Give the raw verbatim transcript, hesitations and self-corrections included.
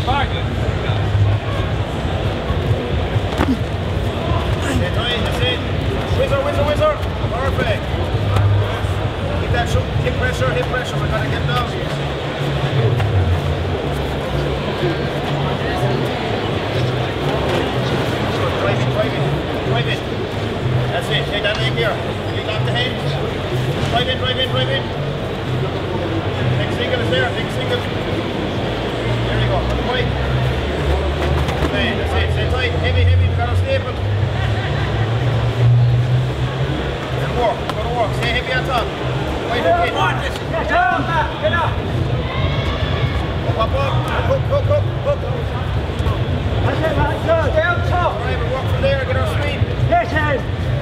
Back. Stay tight, that's it. Whizzer, whizzer, whizzer. Perfect. Keep that shoot, hip pressure, hip pressure. We're gonna get down. Drive it, drive it, drive it. That's it, take that leg here. Lead off the hand. Drive in, drive in, drive in. Next single is there, next single. There you go, on the right. Okay, that's it, stay tight, heavy, heavy, we got our staple. Good work, good work, stay heavy on top. Right hook in. Get up, get up. Up, up, up, hook, hook, hook, hook. That's it, man, good. Stay on top. Alright, we walk from there, get our speed. Yes, yes.